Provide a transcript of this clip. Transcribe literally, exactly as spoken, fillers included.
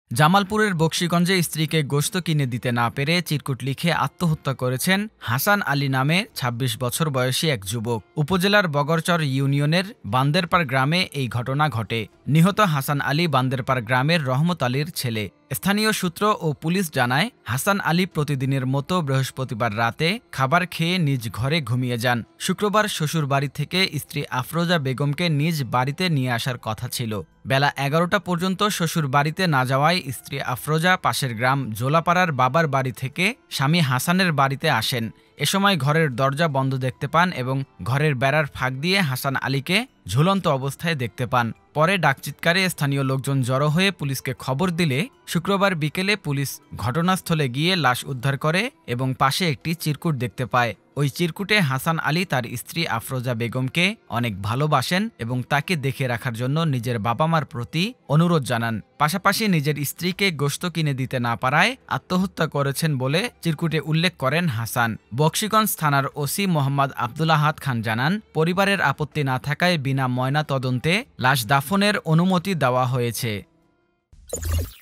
জামালপুরের বকশীগঞ্জে স্ত্রীকে গোশত কিনে দিতে না পেরে চিরকুট লিখে আত্মহত্যা করেছেন হাসান আলী নামে ছাব্বিশ বছর বয়সী এক যুবক। উপজেলার বগরচর ইউনিয়নের বান্দেরপাড় গ্রামে এই ঘটনা ঘটে। নিহত হাসান আলী বান্দেরপাড় গ্রামের রহমত আলীর ছেলে। স্থানীয় সূত্র ও পুলিশ জানায়, হাসান আলী প্রতিদিনের মতো বৃহস্পতিবার রাতে খাবার খেয়ে নিজ ঘরে ঘুমিয়ে যান। শুক্রবার শ্বশুর বাড়ি থেকে স্ত্রী আফরোজা বেগমকে নিজ বাড়িতে নিয়ে আসার কথা ছিল। বেলা এগারোটা পর্যন্ত শ্বশুর বাড়িতে না যাওয়ায় স্ত্রী আফরোজা পাশের গ্রাম জোলাপাড়ার বাবার বাড়ি থেকে স্বামী হাসানের বাড়িতে আসেন। এ সময় ঘরের দরজা বন্ধ দেখতে পান এবং ঘরের বেড়ার ফাঁক দিয়ে হাসান আলীকে ঝুলন্ত অবস্থায় দেখতে পান। পরে ডাকচিৎকারে স্থানীয় লোকজন জড়ো হয়ে পুলিশকে খবর দিলে শুক্রবার বিকেলে পুলিশ ঘটনাস্থলে গিয়ে লাশ উদ্ধার করে এবং পাশে একটি চিরকুট দেখতে পায়। ওই চিরকুটে হাসান আলী তার স্ত্রী আফরোজা বেগমকে অনেক ভালোবাসেন এবং তাকে দেখে রাখার জন্য নিজের বাবা মার প্রতি অনুরোধ জানান। পাশাপাশি নিজের স্ত্রীকে গোশত কিনে দিতে না পারায় আত্মহত্যা করেছেন বলে চিরকুটে উল্লেখ করেন হাসান। বকশীগঞ্জ থানার ওসি মোহাম্মদ আব্দুল আহাদ খান জানান, পরিবারের আপত্তি না থাকায় বিনা ময়না তদন্তে লাশ দাফনের অনুমতি দেওয়া হয়েছে।